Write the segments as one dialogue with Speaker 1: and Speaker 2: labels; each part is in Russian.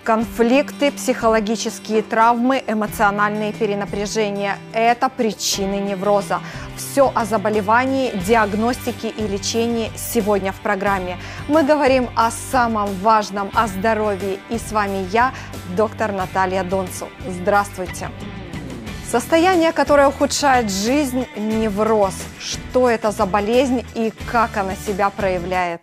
Speaker 1: Конфликты, психологические травмы, эмоциональные перенапряжения – это причины невроза. Все о заболевании, диагностике и лечении сегодня в программе. Мы говорим о самом важном, о здоровье. И с вами я, доктор Наталья Донцу. Здравствуйте! Состояние, которое ухудшает жизнь – невроз. Что это за болезнь и как она себя проявляет?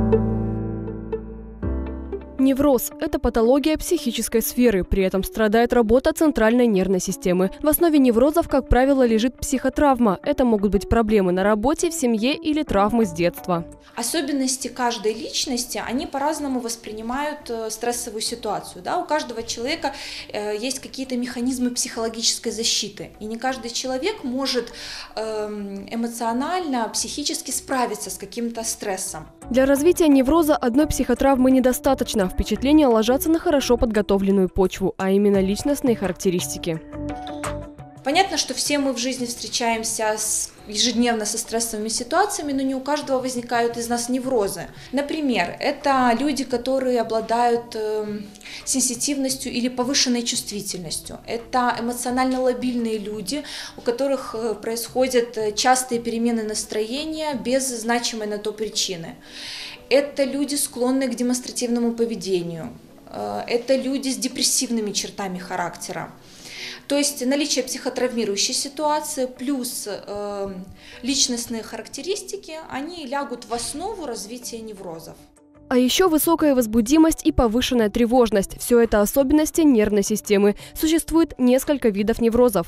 Speaker 2: Невроз – это патология психической сферы, при этом страдает работа центральной нервной системы. В основе неврозов, как правило, лежит психотравма. Это могут быть проблемы на работе, в семье или травмы с детства.
Speaker 3: Особенности каждой личности, они по-разному воспринимают стрессовую ситуацию. Да? У каждого человека есть какие-то механизмы психологической защиты. И не каждый человек может эмоционально, психически справиться с каким-то стрессом.
Speaker 2: Для развития невроза одной психотравмы недостаточно. Впечатления ложатся на хорошо подготовленную почву, а именно личностные характеристики.
Speaker 3: Понятно, что все мы в жизни встречаемся ежедневно со стрессовыми ситуациями, но не у каждого возникают из нас неврозы. Например, это люди, которые обладают сенситивностью или повышенной чувствительностью. Это эмоционально лабильные люди, у которых происходят частые перемены настроения без значимой на то причины. Это люди, склонные к демонстративному поведению. Это люди с депрессивными чертами характера. То есть наличие психотравмирующей ситуации плюс личностные характеристики, они лягут в основу развития неврозов.
Speaker 2: А еще высокая возбудимость и повышенная тревожность – все это особенности нервной системы. Существует несколько видов неврозов.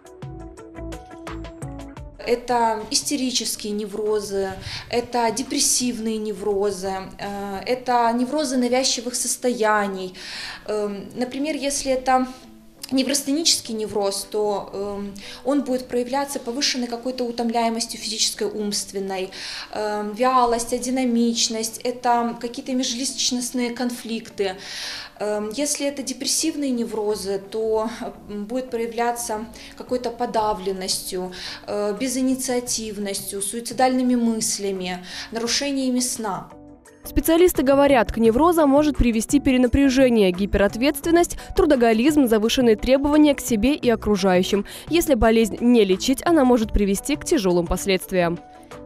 Speaker 3: Это истерические неврозы, это депрессивные неврозы, это неврозы навязчивых состояний. Например, если это неврастенический невроз, то он будет проявляться повышенной какой-то утомляемостью физической, умственной, вялость, адинамичность, это какие-то межличностные конфликты. Если это депрессивные неврозы, то будет проявляться какой-то подавленностью, безинициативностью, суицидальными мыслями, нарушениями сна.
Speaker 2: Специалисты говорят, к неврозам может привести перенапряжение, гиперответственность, трудоголизм, завышенные требования к себе и окружающим. Если болезнь не лечить, она может привести к тяжелым последствиям.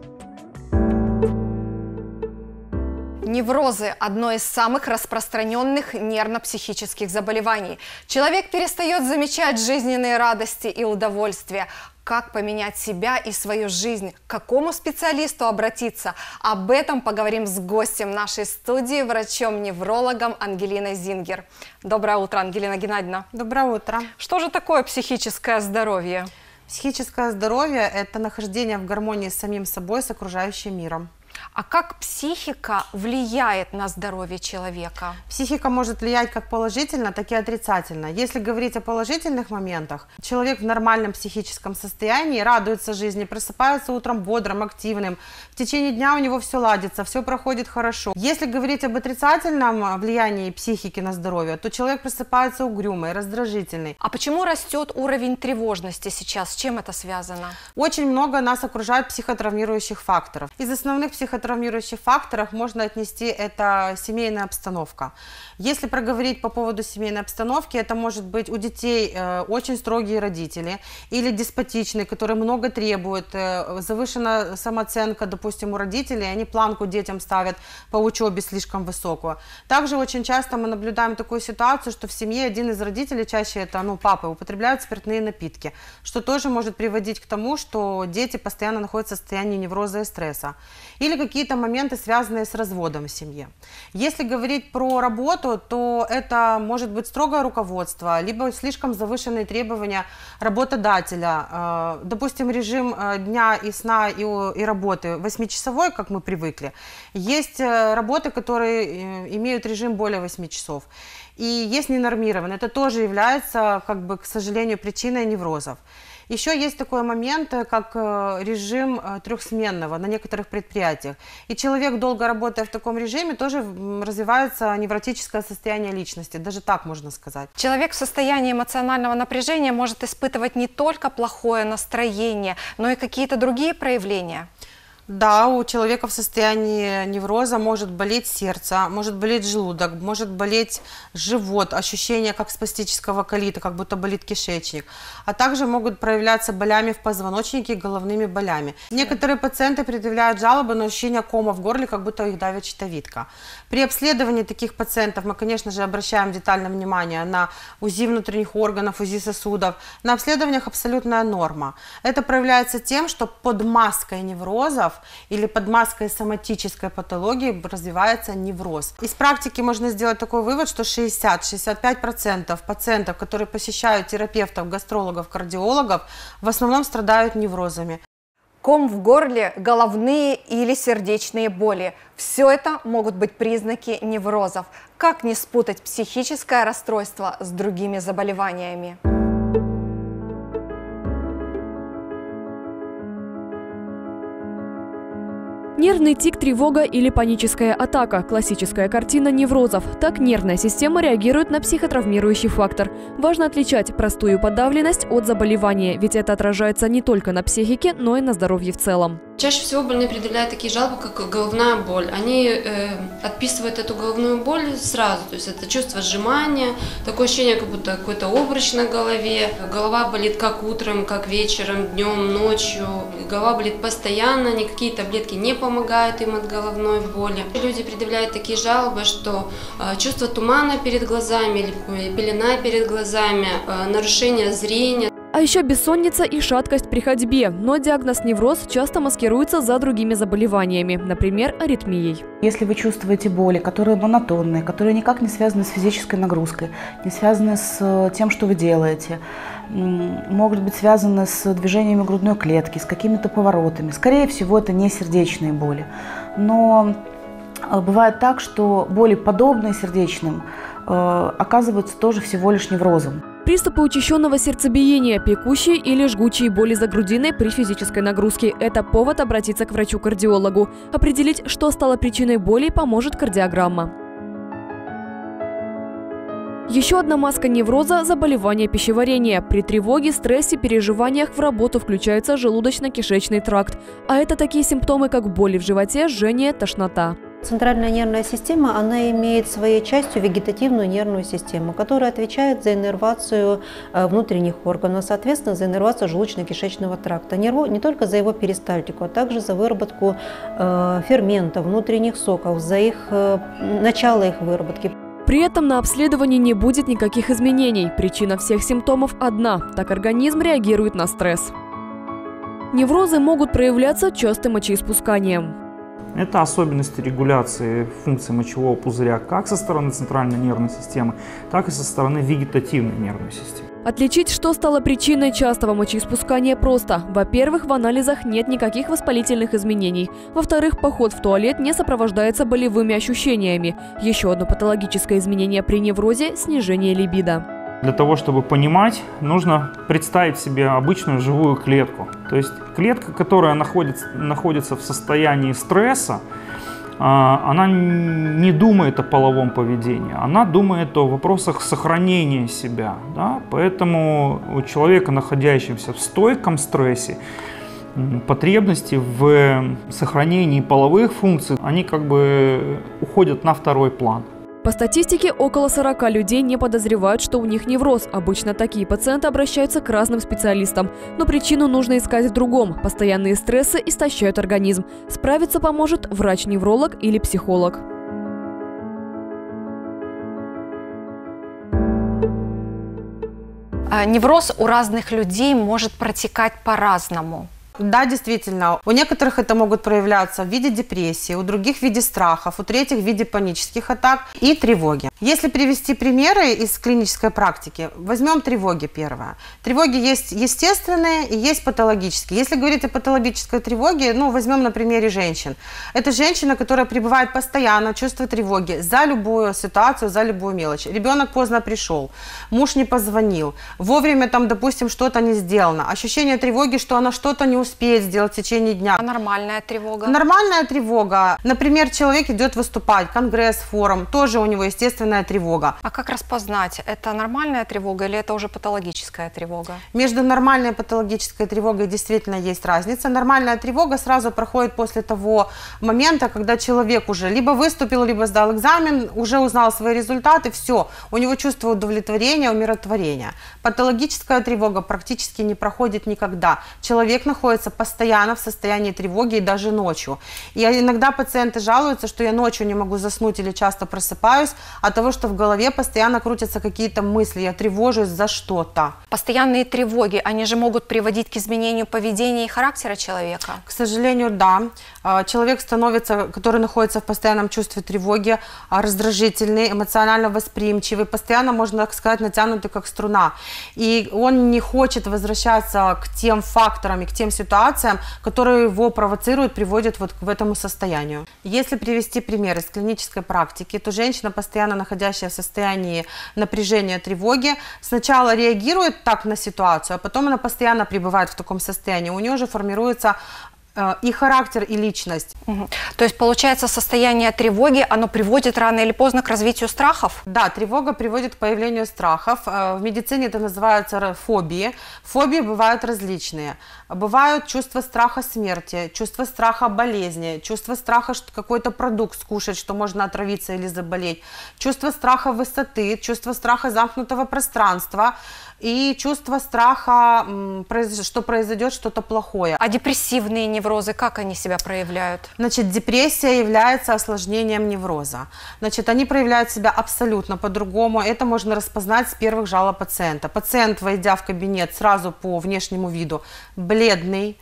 Speaker 1: Неврозы – одно из самых распространенных нервно-психических заболеваний. Человек перестает замечать жизненные радости и удовольствия. Как поменять себя и свою жизнь? К какому специалисту обратиться? Об этом поговорим с гостем нашей студии, врачом-неврологом Ангелиной Зингер. Доброе утро, Ангелина Геннадьевна.
Speaker 4: Доброе утро.
Speaker 1: Что же такое психическое здоровье?
Speaker 4: Психическое здоровье – это нахождение в гармонии с самим собой, с окружающим миром.
Speaker 1: А как психика влияет на здоровье человека?
Speaker 4: Психика может влиять как положительно, так и отрицательно. Если говорить о положительных моментах, человек в нормальном психическом состоянии радуется жизни, просыпается утром бодрым, активным, в течение дня у него все ладится, все проходит хорошо. Если говорить об отрицательном влиянии психики на здоровье, то человек просыпается угрюмый, раздражительный.
Speaker 1: А почему растет уровень тревожности сейчас? С чем это связано?
Speaker 4: Очень много нас окружает психотравмирующих факторов. Из основных психотравмирующих факторов можно отнести это семейная обстановка. Если проговорить по поводу семейной обстановки, это может быть у детей очень строгие родители или деспотичные, которые много требуют, завышена самооценка, допустим, у родителей, они планку детям ставят по учебе слишком высокую. Также очень часто мы наблюдаем такую ситуацию, что в семье один из родителей, чаще это папа, употребляют спиртные напитки, что тоже может приводить к тому, что дети постоянно находятся в состоянии невроза и стресса. Или какие-то моменты, связанные с разводом в семье. Если говорить про работу, то это может быть строгое руководство, либо слишком завышенные требования работодателя. Допустим, режим дня и сна и работы 8-часовой, как мы привыкли. Есть работы, которые имеют режим более 8 часов. И есть ненормированные. Это тоже является, к сожалению, причиной неврозов. Еще есть такой момент, как режим трехсменного на некоторых предприятиях. И человек, долго работая в таком режиме, тоже развивается невротическое состояние личности, даже так можно сказать.
Speaker 1: Человек в состоянии эмоционального напряжения может испытывать не только плохое настроение, но и какие-то другие проявления.
Speaker 4: Да, у человека в состоянии невроза может болеть сердце, может болеть желудок, может болеть живот, ощущение как спастического колита, как будто болит кишечник. А также могут проявляться болями в позвоночнике и головными болями. Некоторые пациенты предъявляют жалобы на ощущение кома в горле, как будто их давит щитовидка. При обследовании таких пациентов мы, конечно же, обращаем детальное внимание на УЗИ внутренних органов, УЗИ сосудов. На обследованиях абсолютная норма. Это проявляется тем, что под маской неврозов или под маской соматической патологии развивается невроз. Из практики можно сделать такой вывод, что 60-65% пациентов, которые посещают терапевтов, гастрологов, кардиологов, в основном страдают неврозами.
Speaker 1: Ком в горле, головные или сердечные боли – все это могут быть признаки неврозов. Как не спутать психическое расстройство с другими заболеваниями?
Speaker 2: Нервный тик, тревога или паническая атака – классическая картина неврозов. Так нервная система реагирует на психотравмирующий фактор. Важно отличать простую подавленность от заболевания, ведь это отражается не только на психике, но и на здоровье в целом.
Speaker 5: Чаще всего больные предъявляют такие жалобы, как головная боль. Они отписывают эту головную боль сразу, то есть это чувство сжимания, такое ощущение, как будто какой-то обруч на голове. Голова болит как утром, как вечером, днем, ночью. Голова болит постоянно, никакие таблетки не помогают им от головной боли. Люди предъявляют такие жалобы, что чувство тумана перед глазами или пелена перед глазами, нарушение зрения.
Speaker 2: А еще бессонница и шаткость при ходьбе. Но диагноз невроз часто маскируется за другими заболеваниями, например, аритмией.
Speaker 6: Если вы чувствуете боли, которые монотонные, которые никак не связаны с физической нагрузкой, не связаны с тем, что вы делаете, могут быть связаны с движениями грудной клетки, с какими-то поворотами. Скорее всего, это не сердечные боли. Но бывает так, что боли, подобные сердечным, оказываются тоже всего лишь неврозом.
Speaker 2: Приступы учащенного сердцебиения, пекущие или жгучие боли за грудиной при физической нагрузке – это повод обратиться к врачу-кардиологу. Определить, что стало причиной боли, поможет кардиограмма. Еще одна маска невроза – заболевание пищеварения. При тревоге, стрессе, переживаниях в работу включается желудочно-кишечный тракт. А это такие симптомы, как боли в животе, жжение, тошнота.
Speaker 7: Центральная нервная система, она имеет своей частью вегетативную нервную систему, которая отвечает за иннервацию внутренних органов, соответственно, за иннервацию желудочно-кишечного тракта. Не только за его перистальтику, а также за выработку ферментов, внутренних соков, за начало их выработки.
Speaker 2: При этом на обследовании не будет никаких изменений. Причина всех симптомов одна – так организм реагирует на стресс. Неврозы могут проявляться частым мочеиспусканием.
Speaker 8: Это особенности регуляции функций мочевого пузыря как со стороны центральной нервной системы, так и со стороны вегетативной нервной системы.
Speaker 2: Отличить, что стало причиной частого мочеиспускания, просто. Во-первых, в анализах нет никаких воспалительных изменений. Во-вторых, поход в туалет не сопровождается болевыми ощущениями. Еще одно патологическое изменение при неврозе – снижение либидо.
Speaker 8: Для того, чтобы понимать, нужно представить себе обычную живую клетку. То есть клетка, которая находится в состоянии стресса, она не думает о половом поведении, она думает о вопросах сохранения себя. Да? Поэтому у человека, находящегося в стойком стрессе, потребности в сохранении половых функций, они как бы уходят на второй план.
Speaker 2: По статистике, около 40 людей не подозревают, что у них невроз. Обычно такие пациенты обращаются к разным специалистам. Но причину нужно искать в другом. Постоянные стрессы истощают организм. Справиться поможет врач-невролог или психолог.
Speaker 1: Невроз у разных людей может протекать по-разному.
Speaker 4: Да, действительно. У некоторых это могут проявляться в виде депрессии, у других в виде страхов, у третьих в виде панических атак и тревоги. Если привести примеры из клинической практики, возьмем тревоги первое. Тревоги есть естественные и есть патологические. Если говорить о патологической тревоге, возьмем на примере женщин. Это женщина, которая пребывает постоянно в чувстве тревоги за любую ситуацию, за любую мелочь. Ребенок поздно пришел, муж не позвонил, вовремя допустим, что-то не сделано. Ощущение тревоги, что она что-то не успеет сделать в течение дня.
Speaker 1: А нормальная тревога?
Speaker 4: Нормальная тревога. Например, человек идет выступать, конгресс, форум, тоже у него естественная междугруппированная тревога.
Speaker 1: А как распознать, это нормальная тревога или это уже патологическая тревога?
Speaker 4: Между нормальной и патологической тревогой действительно есть разница. Нормальная тревога сразу проходит после того момента, когда человек уже либо выступил, либо сдал экзамен, уже узнал свои результаты, все, у него чувство удовлетворения, умиротворения. Патологическая тревога практически не проходит никогда. Человек находится постоянно в состоянии тревоги и даже ночью. И иногда пациенты жалуются, что я ночью не могу заснуть или часто просыпаюсь от того, что в голове постоянно крутятся какие-то мысли, я тревожусь за что-то.
Speaker 1: Постоянные тревоги, они же могут приводить к изменению поведения и характера человека?
Speaker 4: К сожалению, да. Человек становится, который находится в постоянном чувстве тревоги, раздражительный, эмоционально восприимчивый, постоянно, можно так сказать, натянутый как струна. И он не хочет возвращаться к тем факторам и к тем ситуациям, которые его провоцируют, приводят вот к этому состоянию. Если привести пример из клинической практики, то женщина, постоянно находящая в состоянии напряжения, тревоги, сначала реагирует так на ситуацию, а потом она постоянно пребывает в таком состоянии. У нее уже формируется и характер, и личность.
Speaker 1: То есть, получается, состояние тревоги, оно приводит рано или поздно к развитию страхов?
Speaker 4: Да, тревога приводит к появлению страхов. В медицине это называются фобии. Фобии бывают различные. Бывают чувства страха смерти, чувство страха болезни, чувство страха, что какой-то продукт скушать, что можно отравиться или заболеть, чувство страха высоты, чувство страха замкнутого пространства и чувство страха, что произойдет что-то плохое.
Speaker 1: А депрессивные неврозы, как они себя проявляют?
Speaker 4: Значит, депрессия является осложнением невроза. Значит, они проявляют себя абсолютно по-другому. Это можно распознать с первых жалоб пациента. Пациент, войдя в кабинет, сразу по внешнему виду бледный,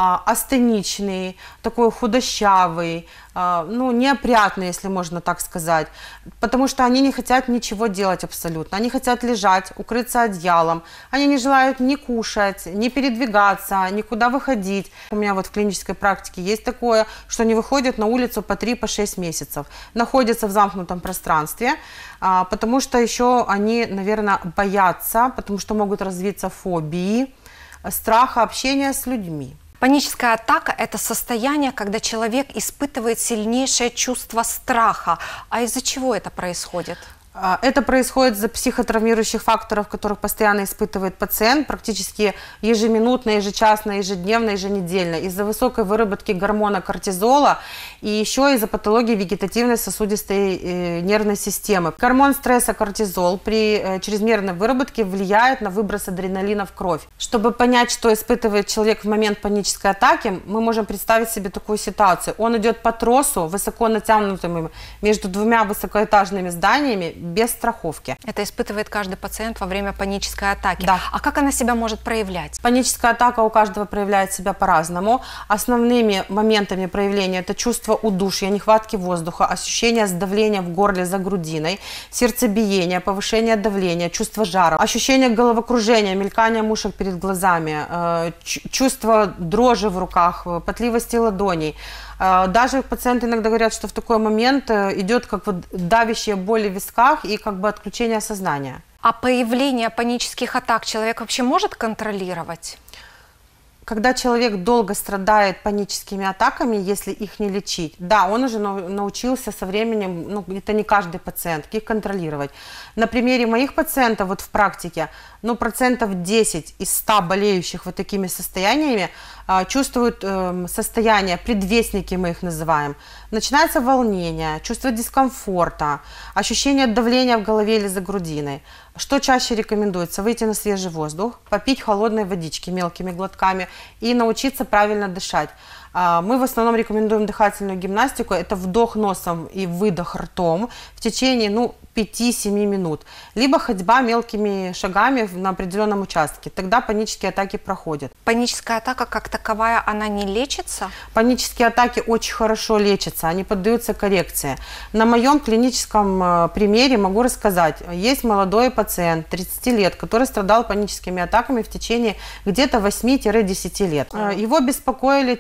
Speaker 4: астеничный, такой худощавый, неопрятный, если можно так сказать, потому что они не хотят ничего делать абсолютно, они хотят лежать, укрыться одеялом, они не желают ни кушать, ни передвигаться, никуда выходить. У меня вот в клинической практике есть такое, что они выходят на улицу по 3-6 месяцев, находятся в замкнутом пространстве, потому что еще они, наверное, боятся, потому что могут развиться фобии, страха общения с людьми.
Speaker 1: Паническая атака – это состояние, когда человек испытывает сильнейшее чувство страха. А из-за чего это происходит?
Speaker 4: Это происходит из-за психотравмирующих факторов, которых постоянно испытывает пациент, практически ежеминутно, ежечасно, ежедневно, еженедельно, из-за высокой выработки гормона кортизола и еще из-за патологии вегетативной сосудистой нервной системы. Гормон стресса кортизол при чрезмерной выработке влияет на выброс адреналина в кровь. Чтобы понять, что испытывает человек в момент панической атаки, мы можем представить себе такую ситуацию. Он идет по тросу, высоко натянутым между двумя высокоэтажными зданиями, без страховки.
Speaker 1: Это испытывает каждый пациент во время панической атаки.
Speaker 4: Да.
Speaker 1: А как она себя может проявлять?
Speaker 4: Паническая атака у каждого проявляет себя по-разному. Основными моментами проявления это чувство удушья, нехватки воздуха, ощущение сдавления в горле за грудиной, сердцебиение, повышение давления, чувство жара, ощущение головокружения, мелькания мушек перед глазами, чувство дрожи в руках, потливости ладоней. Даже пациенты иногда говорят, что в такой момент идет как вот давящая боль в висках и как бы отключение сознания.
Speaker 1: А появление панических атак человек вообще может контролировать?
Speaker 4: Когда человек долго страдает паническими атаками, если их не лечить, да, он уже научился со временем, это не каждый пациент, их контролировать. На примере моих пациентов вот в практике, процентов 10 из 100 болеющих вот такими состояниями чувствуют состояние, предвестники мы их называем. Начинается волнение, чувство дискомфорта, ощущение давления в голове или за грудиной. Что чаще рекомендуется? Выйти на свежий воздух, попить холодной водички мелкими глотками и научиться правильно дышать. Мы в основном рекомендуем дыхательную гимнастику. Это вдох носом и выдох ртом в течение 5-7 минут. Либо ходьба мелкими шагами на определенном участке. Тогда панические атаки проходят.
Speaker 1: Паническая атака как таковая, она не лечится?
Speaker 4: Панические атаки очень хорошо лечатся, они поддаются коррекции. На моем клиническом примере могу рассказать. Есть молодой пациент, 30 лет, который страдал паническими атаками в течение где-то 8-10 лет. Его беспокоили частые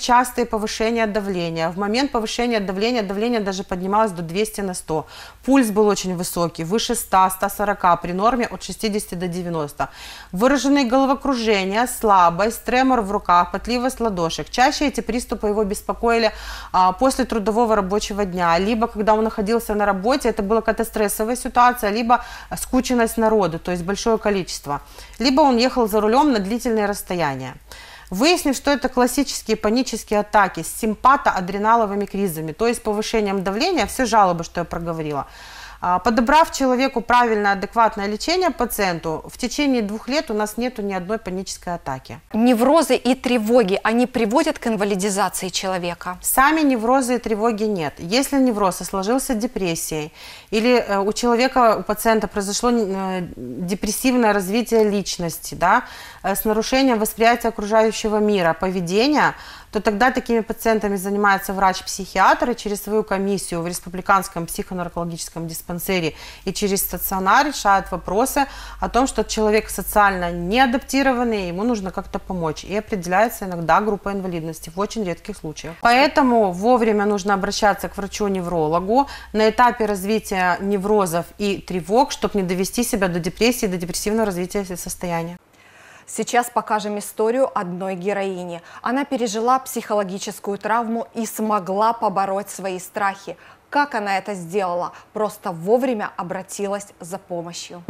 Speaker 4: и повышение давления. В момент повышения давление даже поднималось до 200/100. Пульс был очень высокий, выше 100-140, при норме от 60 до 90. Выраженные головокружения, слабость, тремор в руках, потливость ладошек. Чаще эти приступы его беспокоили после трудового рабочего дня, либо когда он находился на работе, это была какая-то стрессовая ситуация, либо скученность народу, то есть большое количество, либо он ехал за рулем на длительные расстояния. Выяснив, что это классические панические атаки с симпатоадреналовыми кризами, то есть повышением давления, все жалобы, что я проговорила, подобрав человеку правильное, адекватное лечение пациенту, в течение 2 лет у нас нету ни одной панической атаки.
Speaker 1: Неврозы и тревоги, они приводят к инвалидизации человека?
Speaker 4: Сами неврозы и тревоги нет. Если невроз сложился депрессией, или у человека, у пациента произошло депрессивное развитие личности, да, с нарушением восприятия окружающего мира, поведения, то тогда такими пациентами занимается врач-психиатр, и через свою комиссию в Республиканском психонаркологическом диспансере и через стационар решает вопросы о том, что человек социально неадаптированный, ему нужно как-то помочь. И определяется иногда группа инвалидности в очень редких случаях. Поэтому вовремя нужно обращаться к врачу-неврологу на этапе развития неврозов и тревог, чтобы не довести себя до депрессии, до депрессивного развития состояния.
Speaker 1: Сейчас покажем историю одной героини. Она пережила психологическую травму и смогла побороть свои страхи. Как она это сделала? Просто вовремя обратилась за помощью.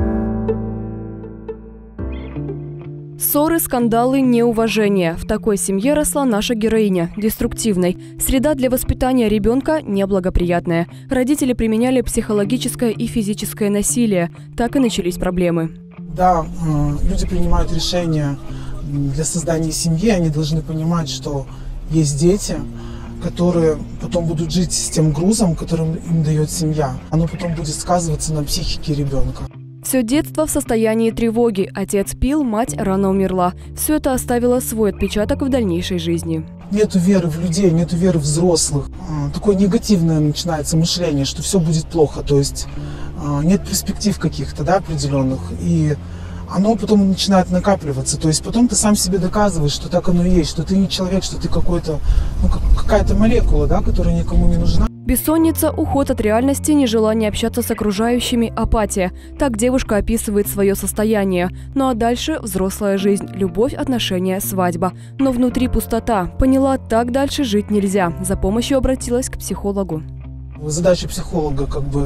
Speaker 2: Ссоры, скандалы, неуважение. В такой семье росла наша героиня, деструктивной. Среда для воспитания ребенка неблагоприятная. Родители применяли психологическое и физическое насилие. Так и начались проблемы.
Speaker 9: Да, люди принимают решения для создания семьи, они должны понимать, что есть дети, которые потом будут жить с тем грузом, которым им дает семья. Оно потом будет сказываться на психике ребенка.
Speaker 2: Все детство в состоянии тревоги. Отец пил, мать рано умерла. Все это оставило свой отпечаток в дальнейшей жизни.
Speaker 9: Нету веры в людей, нету веры в взрослых. Такое негативное начинается мышление, что все будет плохо. То есть нет перспектив каких-то, да, определенных. И оно потом начинает накапливаться. То есть потом ты сам себе доказываешь, что так оно и есть, что ты не человек, что ты какой-то, какая-то молекула, да, которая никому не нужна.
Speaker 2: Бессонница, уход от реальности, нежелание общаться с окружающими, апатия. Так девушка описывает свое состояние. Ну а дальше взрослая жизнь, любовь, отношения, свадьба. Но внутри пустота. Поняла, так дальше жить нельзя. За помощью обратилась к психологу.
Speaker 9: Задача психолога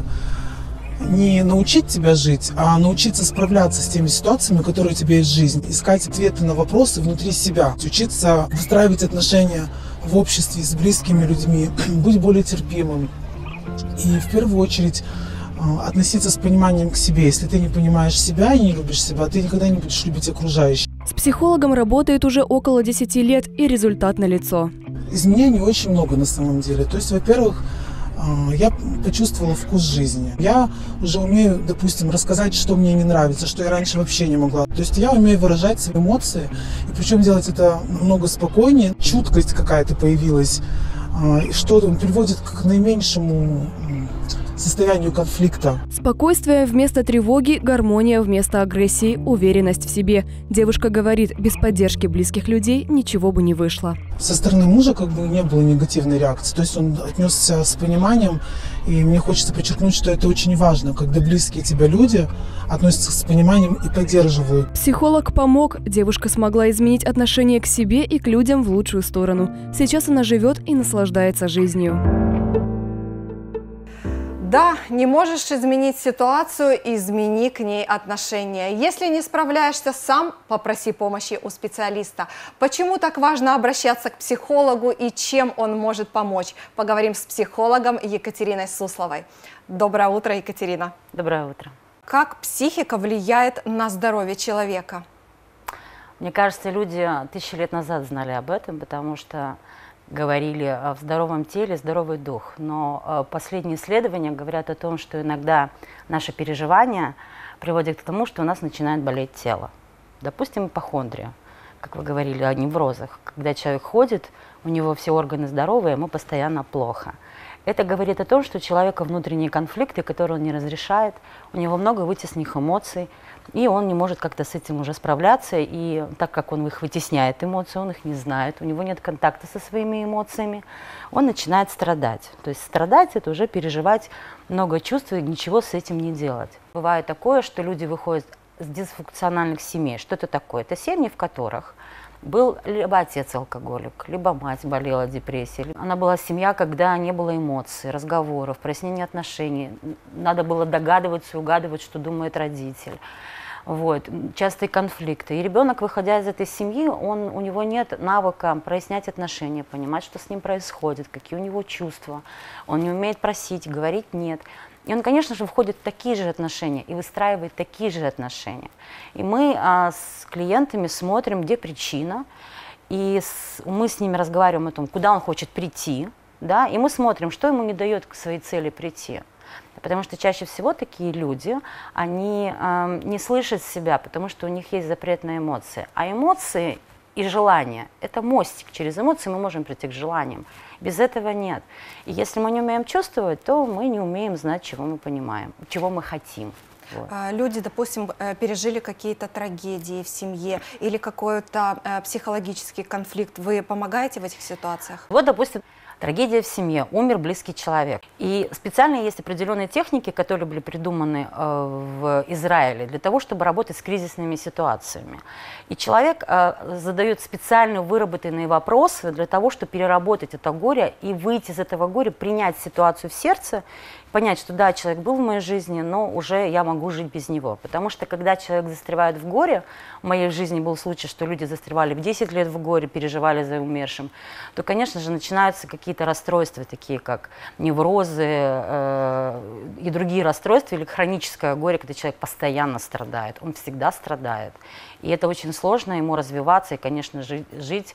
Speaker 9: не научить тебя жить, а научиться справляться с теми ситуациями, которые у тебя есть в жизни. Искать ответы на вопросы внутри себя. Учиться выстраивать отношения в обществе с близкими людьми, быть более терпимым. И в первую очередь относиться с пониманием к себе. Если ты не понимаешь себя и не любишь себя, ты никогда не будешь любить окружающих.
Speaker 2: С психологом работает уже около 10 лет, и результат налицо.
Speaker 9: Изменений очень много на самом деле. То есть, во-первых, я почувствовала вкус жизни. Я уже умею, допустим, рассказать, что мне не нравится, что я раньше вообще не могла. То есть я умею выражать свои эмоции, и причем делать это намного спокойнее. Чуткость какая-то появилась, что приводит к наименьшему состоянию конфликта.
Speaker 2: Спокойствие вместо тревоги, гармония вместо агрессии, уверенность в себе. Девушка говорит, без поддержки близких людей ничего бы не вышло.
Speaker 9: Со стороны мужа не было негативной реакции, то есть он отнесся с пониманием, и мне хочется подчеркнуть, что это очень важно, когда близкие тебе люди относятся с пониманием и поддерживают.
Speaker 2: Психолог помог, девушка смогла изменить отношение к себе и к людям в лучшую сторону. Сейчас она живет и наслаждается жизнью.
Speaker 1: Да, не можешь изменить ситуацию, измени к ней отношение. Если не справляешься сам, попроси помощи у специалиста. Почему так важно обращаться к психологу и чем он может помочь? Поговорим с психологом Екатериной Сусловой. Доброе утро, Екатерина.
Speaker 10: Доброе утро.
Speaker 1: Как психика влияет на здоровье человека?
Speaker 10: Мне кажется, люди 1000 лет назад знали об этом, потому что говорили в здоровом теле, здоровый дух. Но последние исследования говорят о том, что иногда наши переживания приводят к тому, что у нас начинает болеть тело. Допустим, ипохондрия, как вы говорили о неврозах. Когда человек ходит, у него все органы здоровые, ему постоянно плохо. Это говорит о том, что у человека внутренние конфликты, которые он не разрешает, у него много вытесненных эмоций, и он не может как-то с этим уже справляться, и так как он их вытесняет эмоции, он их не знает, у него нет контакта со своими эмоциями, он начинает страдать. То есть страдать – это уже переживать много чувств и ничего с этим не делать. Бывает такое, что люди выходят с дисфункциональных семей. Что это такое? Это семьи, в которых был либо отец алкоголик, либо мать болела депрессией. Она была семья, когда не было эмоций, разговоров, прояснения отношений. Надо было догадываться и угадывать, что думает родитель. Вот. Частые конфликты. И ребенок, выходя из этой семьи, у него нет навыка прояснять отношения, понимать, что с ним происходит, какие у него чувства. Он не умеет просить, говорить «нет». И он, конечно же, входит в такие же отношения и выстраивает такие же отношения. И мы с клиентами смотрим, где причина, и мы с ними разговариваем о том, куда он хочет прийти, да, и мы смотрим, что ему не дает к своей цели прийти. Потому что чаще всего такие люди, они не слышат себя, потому что у них есть запрет на эмоции. А эмоции и желания – это мостик. Через эмоции мы можем прийти к желаниям. Без этого нет. И если мы не умеем чувствовать, то мы не умеем знать, чего мы понимаем, чего мы хотим. Вот.
Speaker 1: Люди, допустим, пережили какие-то трагедии в семье или какой-то психологический конфликт. Вы помогаете в этих ситуациях?
Speaker 10: Вот, допустим, трагедия в семье, умер близкий человек. И специально есть определенные техники, которые были придуманы в Израиле для того, чтобы работать с кризисными ситуациями. И человек задает специально выработанные вопросы для того, чтобы переработать это горе и выйти из этого горя, принять ситуацию в сердце, понять, что да, человек был в моей жизни, но уже я могу жить без него. Потому что когда человек застревает в горе, в моей жизни был случай, что люди застревали в 10 лет в горе, переживали за умершим, то, конечно же, начинаются какие-то расстройства, такие как неврозы и другие расстройства, или хроническое горе, когда человек постоянно страдает, он всегда страдает. И это очень сложно ему развиваться и, конечно, жить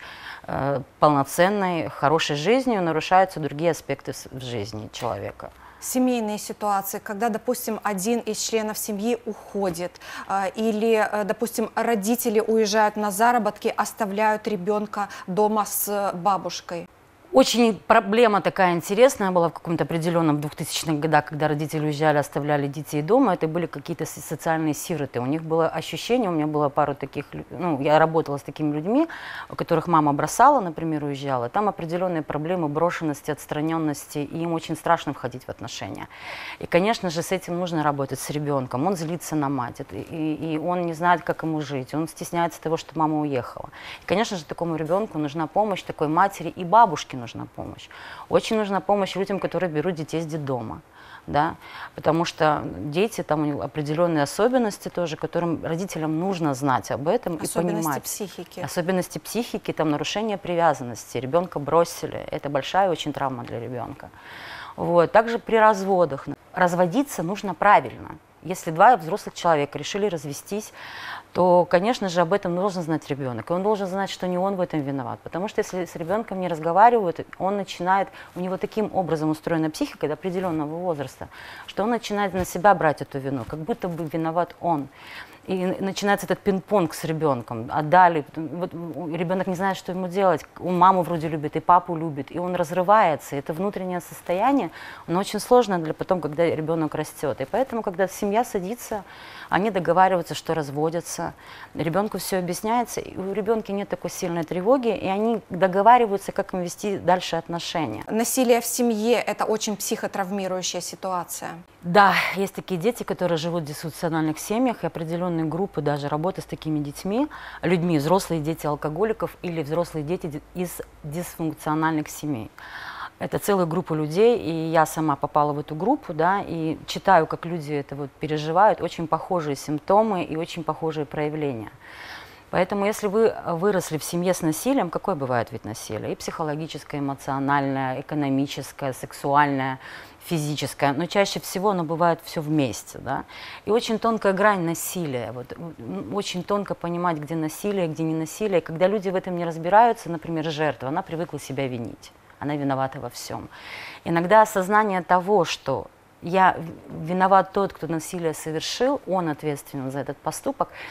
Speaker 10: полноценной, хорошей жизнью, нарушаются другие аспекты в жизни человека.
Speaker 1: Семейные ситуации, когда, допустим, один из членов семьи уходит, или, допустим, родители уезжают на заработки, оставляют ребенка дома с бабушкой.
Speaker 10: Очень проблема такая интересная была в каком-то определенном 2000-х годах, когда родители уезжали, оставляли детей дома. Это были какие-то социальные сироты. У них было ощущение, у меня было пару таких, я работала с такими людьми, у которых мама бросала, например, уезжала. Там определенные проблемы брошенности, отстраненности, и им очень страшно входить в отношения. И, конечно же, с этим нужно работать с ребенком. Он злится на мать, и он не знает, как ему жить, он стесняется того, что мама уехала. И, конечно же, такому ребенку нужна помощь, такой матери и бабушке нужна помощь. Очень нужна помощь людям, которые берут детей с детдома. Да? Потому что дети, там у них определенные особенности тоже, которым родителям нужно знать об этом и понимать.
Speaker 1: Психики.
Speaker 10: Особенности психики, там нарушение привязанности, ребенка бросили. Это большая очень травма для ребенка. Вот. Также при разводах. Разводиться нужно правильно. Если два взрослых человека решили развестись, то, конечно же, об этом должен знать ребенок. И он должен знать, что не он в этом виноват. Потому что если с ребенком не разговаривают, он начинает, у него таким образом устроена психика до определенного возраста, что он начинает на себя брать эту вину, как будто бы виноват он. И начинается этот пинг-понг с ребенком. Отдали, вот, ребенок не знает, что ему делать. Он маму вроде любит, и папу любит, и он разрывается. И это внутреннее состояние, оно очень сложно для потом, когда ребенок растет. И поэтому, когда семья садится, они договариваются, что разводятся, ребенку все объясняется, и у ребенка нет такой сильной тревоги, и они договариваются, как им вести дальше отношения.
Speaker 1: Насилие в семье – это очень психотравмирующая ситуация.
Speaker 10: Да, есть такие дети, которые живут в дисфункциональных семьях, и определенные группы даже работы с такими людьми, взрослые дети алкоголиков или взрослые дети из дисфункциональных семей. Это целая группа людей, и я сама попала в эту группу, да, и читаю, как люди это вот переживают, очень похожие симптомы и очень похожие проявления. Поэтому, если вы выросли в семье с насилием, какой бывает вид насилия? И психологическое, эмоциональное, экономическое, сексуальное, физическое, но чаще всего оно бывает все вместе, да. И очень тонкая грань насилия, вот, очень тонко понимать, где насилие, где не насилие. И когда люди в этом не разбираются, например, жертва, она привыкла себя винить, она виновата во всем. Иногда осознание того, что виноват тот, кто насилие совершил, он ответственен за этот поступок,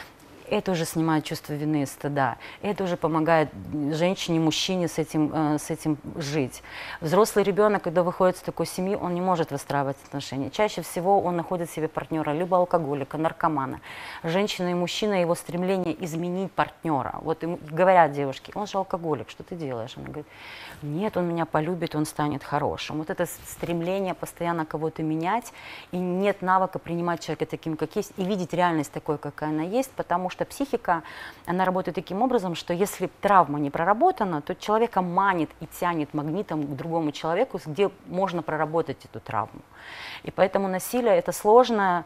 Speaker 10: Это уже снимает чувство вины и стыда. Это уже помогает женщине, мужчине с этим жить. Взрослый ребенок, когда выходит из такой семьи, он не может выстраивать отношения. Чаще всего он находит себе партнера, либо алкоголика, наркомана. Женщина и мужчина, его стремление изменить партнера. Вот им говорят девушки: он же алкоголик, что ты делаешь? Она говорит: нет, он меня полюбит, он станет хорошим. Вот это стремление постоянно кого-то менять, и нет навыка принимать человека таким, как есть, и видеть реальность такой, какая она есть, потому что психика, она работает таким образом, что если травма не проработана, то человека манит и тянет магнитом к другому человеку, где можно проработать эту травму. И поэтому насилие – это сложная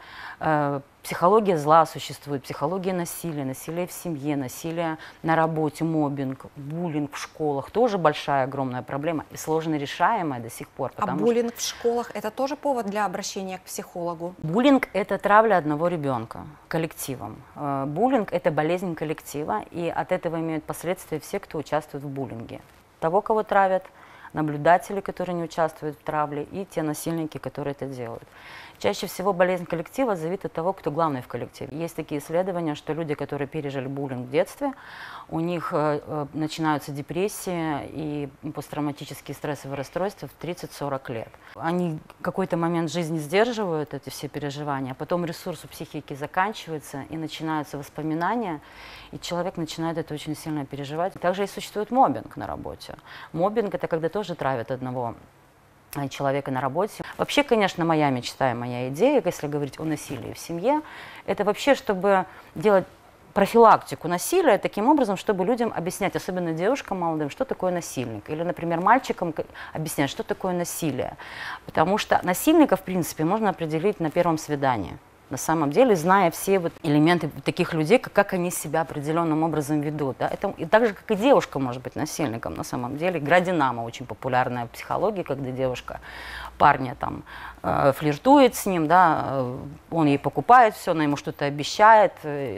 Speaker 10: психология зла существует, психология насилия, насилие в семье, насилие на работе, моббинг, буллинг в школах. Тоже большая, огромная проблема и сложно решаемая до сих пор.
Speaker 1: А буллинг в школах – это тоже повод для обращения к психологу?
Speaker 10: Буллинг – это травля одного ребенка коллективом. Буллинг – это болезнь коллектива, и от этого имеют последствия все, кто участвует в буллинге. Того, кого травят, наблюдатели, которые не участвуют в травле, и те насильники, которые это делают. Чаще всего болезнь коллектива зависит от того, кто главный в коллективе. Есть такие исследования, что люди, которые пережили буллинг в детстве, у них начинаются депрессии и посттравматические стрессовые расстройства в 30-40 лет. Они в какой-то момент жизни сдерживают эти все переживания, а потом ресурс у психики заканчивается, и начинаются воспоминания, и человек начинает это очень сильно переживать. Также и существует моббинг на работе. Моббинг – это когда тоже травят одного человека на работе. Вообще, конечно, моя мечта и моя идея, если говорить о насилии в семье, это вообще, чтобы делать профилактику насилия таким образом, чтобы людям объяснять, особенно девушкам молодым, что такое насильник. Или, например, мальчикам объяснять, что такое насилие. Потому что насильника, в принципе, можно определить на первом свидании. На самом деле, зная все вот элементы таких людей, как они себя определенным образом ведут. Да? Это, и так же, как и девушка может быть насильником, на самом деле. Игра «Динамо» очень популярная в психологии, когда девушка парня там флиртует с ним, да, он ей покупает все, она ему что-то обещает,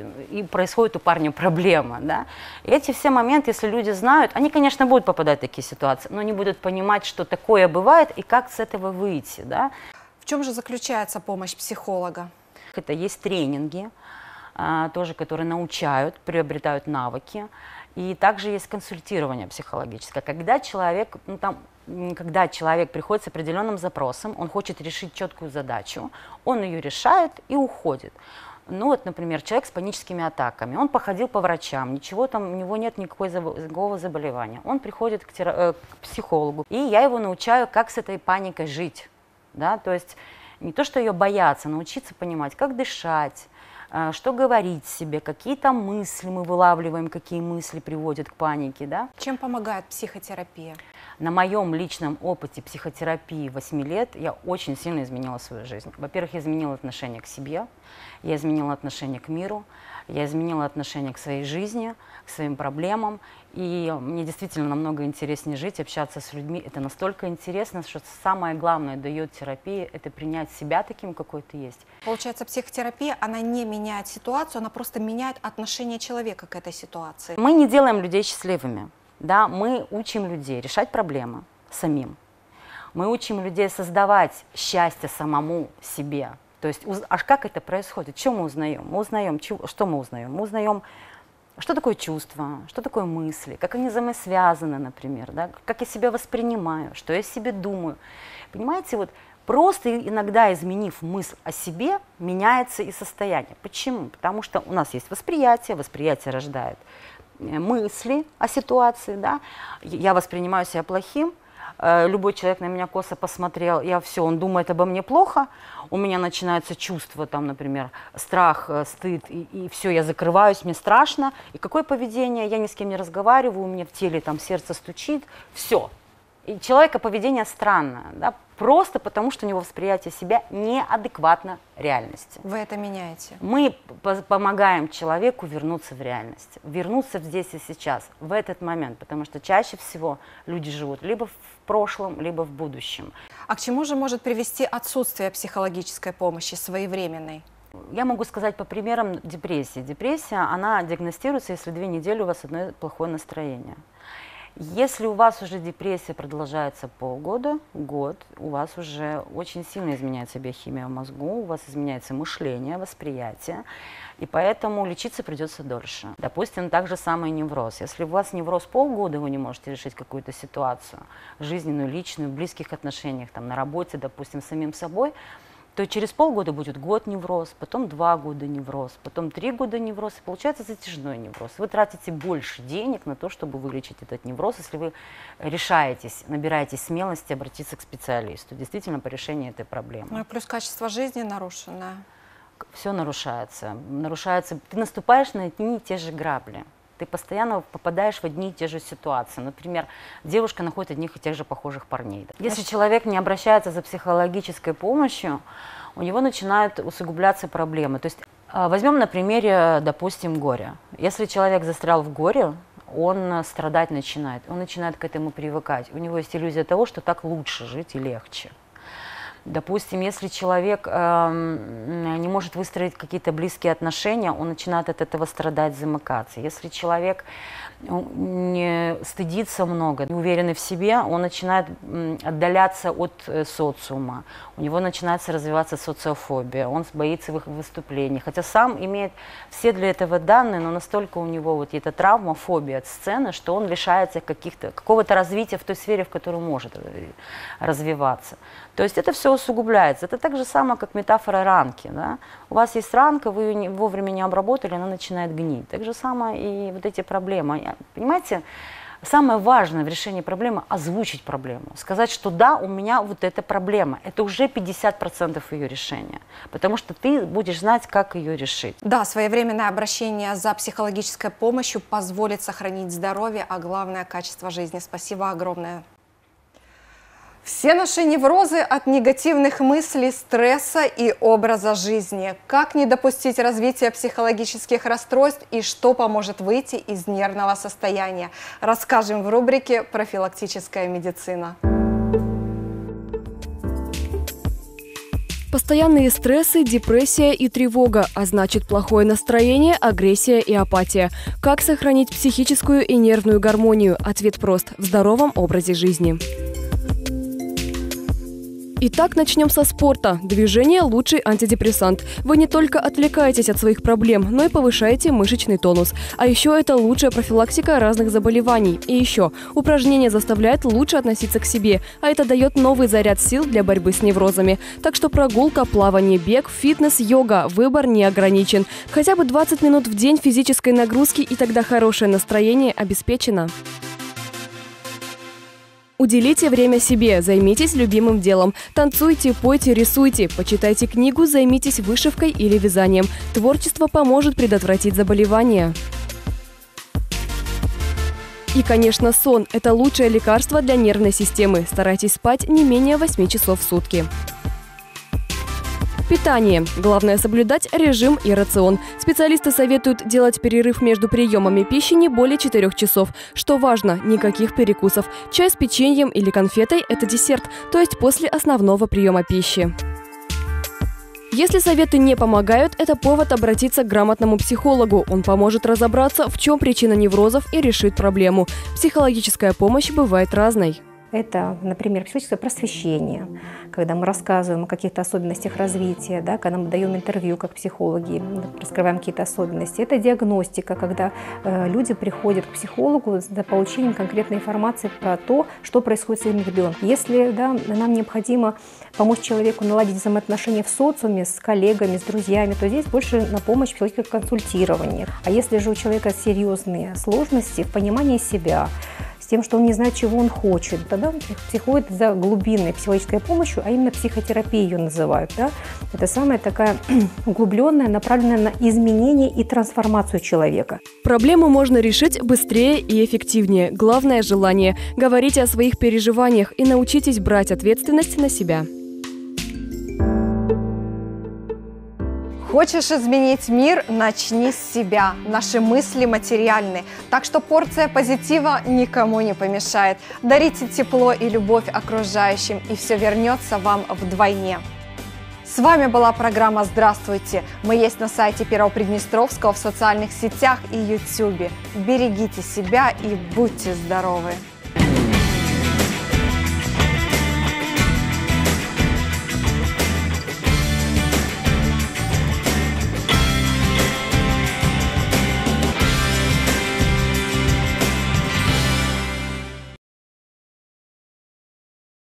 Speaker 10: и происходит у парня проблема. Да? И эти все моменты, если люди знают, они, конечно, будут попадать в такие ситуации, но они будут понимать, что такое бывает и как с этого выйти. Да?
Speaker 1: В чем же заключается помощь психолога?
Speaker 10: Это есть тренинги, тоже, которые научают, приобретают навыки. И также есть консультирование психологическое. Когда человек, когда человек приходит с определенным запросом, он хочет решить четкую задачу, он ее решает и уходит. Ну вот, например, человек с паническими атаками, он походил по врачам, ничего там, у него нет никакого заболевания. Он приходит к психологу, и я его научаю, как с этой паникой жить. Да? То есть не то, что ее бояться, научиться понимать, как дышать, что говорить себе, какие там мысли мы вылавливаем, какие мысли приводят к панике. Да?
Speaker 1: Чем помогает психотерапия?
Speaker 10: На моем личном опыте психотерапии 8 лет я очень сильно изменила свою жизнь. Во-первых, я изменила отношение к себе, я изменила отношение к миру, я изменила отношение к своей жизни, к своим проблемам. И мне действительно намного интереснее жить, общаться с людьми. Это настолько интересно, что самое главное дает терапия – это принять себя таким, какой ты есть.
Speaker 1: Получается, психотерапия, она не меняет ситуацию, она просто меняет отношение человека к этой ситуации.
Speaker 10: Мы не делаем людей счастливыми. Да? Мы учим людей решать проблемы самим. Мы учим людей создавать счастье самому себе. То есть, аж как это происходит? Что мы узнаем? Мы узнаем, что мы узнаем? Мы узнаем, что такое чувство, что такое мысли, как они взаимосвязаны, например, да? Как я себя воспринимаю, что я себе думаю. Понимаете, вот просто иногда изменив мысль о себе, меняется и состояние. Почему? Потому что у нас есть восприятие, восприятие рождает мысли о ситуации, да? Я воспринимаю себя плохим, любой человек на меня косо посмотрел, он думает обо мне плохо, у меня начинается чувство, там, например, страх, стыд, и все, я закрываюсь, мне страшно. И какое поведение? Я ни с кем не разговариваю, у меня в теле там сердце стучит, все. И человека поведение странное, да, просто потому, что у него восприятие себя неадекватно реальности.
Speaker 1: Вы это меняете?
Speaker 10: Мы помогаем человеку вернуться в реальность, вернуться здесь и сейчас, в этот момент, потому что чаще всего люди живут либо в прошлом, либо в будущем.
Speaker 1: А к чему же может привести отсутствие психологической помощи своевременной?
Speaker 10: Я могу сказать по примерам депрессии. Депрессия, она диагностируется, если 2 недели у вас одно плохое настроение. Если у вас уже депрессия продолжается полгода, год, у вас уже очень сильно изменяется биохимия в мозгу, у вас изменяется мышление, восприятие, и поэтому лечиться придется дольше. Допустим, так же самый невроз. Если у вас невроз полгода, вы не можете решить какую-то ситуацию, жизненную, личную, в близких отношениях, там, на работе, допустим, с самим собой, то через полгода будет год невроз, потом 2 года невроз, потом 3 года невроз, и получается затяжной невроз. Вы тратите больше денег на то, чтобы вылечить этот невроз, если вы решаетесь, набираетесь смелости обратиться к специалисту, действительно по решению этой проблемы.
Speaker 1: Ну и плюс качество жизни нарушено.
Speaker 10: Все нарушается. Ты наступаешь на одни и те же грабли. Ты постоянно попадаешь в одни и те же ситуации. Например, девушка находит одних и тех же похожих парней. Если человек не обращается за психологической помощью, у него начинают усугубляться проблемы. То есть возьмем на примере, допустим, горя. Если человек застрял в горе, он страдать начинает, он начинает к этому привыкать. У него есть иллюзия того, что так лучше жить и легче. Допустим, если человек не может выстроить какие-то близкие отношения, он начинает от этого страдать, замыкаться. Если человек не стыдится много, не уверенный в себе, он начинает отдаляться от социума, у него начинается развиваться социофобия, он боится в их выступлений, хотя сам имеет все для этого данные, но настолько у него вот эта травма, фобия от сцены, что он лишается какого-то развития в той сфере, в которой может развиваться. То есть это все усугубляется. Это так же самое, как метафора ранки. Да? У вас есть ранка, вы ее вовремя не обработали, она начинает гнить. Так же самое и вот эти проблемы. Понимаете, самое важное в решении проблемы – озвучить проблему. Сказать, что да, у меня вот эта проблема. Это уже 50% ее решения. Потому что ты будешь знать, как ее решить.
Speaker 1: Да, своевременное обращение за психологической помощью позволит сохранить здоровье, а главное – качество жизни. Спасибо огромное. Все наши неврозы от негативных мыслей, стресса и образа жизни. Как не допустить развития психологических расстройств и что поможет выйти из нервного состояния? Расскажем в рубрике «Профилактическая медицина».
Speaker 2: Постоянные стрессы, депрессия и тревога, а значит плохое настроение, агрессия и апатия. Как сохранить психическую и нервную гармонию? Ответ прост – в здоровом образе жизни. Итак, начнем со спорта. Движение – лучший антидепрессант. Вы не только отвлекаетесь от своих проблем, но и повышаете мышечный тонус. А еще это лучшая профилактика разных заболеваний. И еще, упражнение заставляет лучше относиться к себе, а это дает новый заряд сил для борьбы с неврозами. Так что прогулка, плавание, бег, фитнес, йога – выбор не ограничен. Хотя бы 20 минут в день физической нагрузки, и тогда хорошее настроение обеспечено. Уделите время себе, займитесь любимым делом. Танцуйте, пойте, рисуйте, почитайте книгу, займитесь вышивкой или вязанием. Творчество поможет предотвратить заболевания. И, конечно, сон – это лучшее лекарство для нервной системы. Старайтесь спать не менее 8 часов в сутки. Питание. Главное соблюдать режим и рацион. Специалисты советуют делать перерыв между приемами пищи не более 4 часов. Что важно, никаких перекусов. Чай с печеньем или конфетой – это десерт, то есть после основного приема пищи. Если советы не помогают, это повод обратиться к грамотному психологу. Он поможет разобраться, в чем причина неврозов, и решит проблему. Психологическая помощь бывает разной.
Speaker 11: Это, например, психологическое просвещение, когда мы рассказываем о каких-то особенностях развития, да, когда мы даем интервью как психологи, раскрываем какие-то особенности. Это диагностика, когда люди приходят к психологу за получением конкретной информации про то, что происходит с своим ребенком. Если нам необходимо помочь человеку наладить взаимоотношения в социуме с коллегами, с друзьями, то здесь больше на помощь психологическое консультирование. А если же у человека серьезные сложности в понимании себя, с тем, что он не знает, чего он хочет, тогда он приходит за глубинной психологической помощью, а именно психотерапией ее называют. Да? Это самая такая углубленная, направленная на изменение и трансформацию человека.
Speaker 2: Проблему можно решить быстрее и эффективнее. Главное – желание. Говорите о своих переживаниях и научитесь брать ответственность на себя.
Speaker 1: Хочешь изменить мир? Начни с себя. Наши мысли материальны, так что порция позитива никому не помешает. Дарите тепло и любовь окружающим, и все вернется вам вдвойне. С вами была программа «Здравствуйте». Мы есть на сайте Первого Приднестровского, в социальных сетях и YouTube. Берегите себя и будьте здоровы!